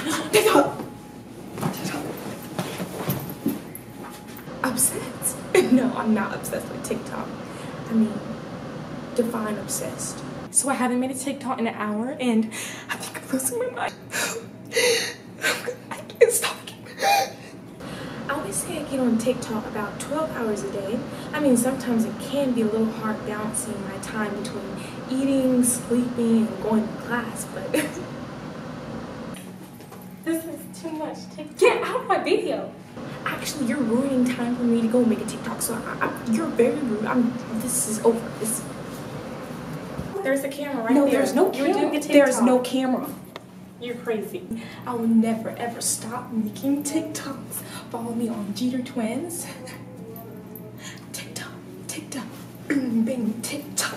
TikTok. Obsessed? No, I'm not obsessed with TikTok. I mean, define obsessed. So I haven't made a TikTok in an hour, and I think I'm losing my mind. I can't stop. I always say I get on TikTok about 12 hours a day. I mean, sometimes it can be a little hard balancing my time between eating, sleeping, and going to class, but this is too much. Get out of my video. Actually, you're ruining time for me to go make a TikTok, so you're very rude. This is over. There's a camera right there. No, there's no camera. There's no camera. You're crazy. I will never ever stop making TikToks. Follow me on Jeter Twins. TikTok, TikTok, bing, TikTok.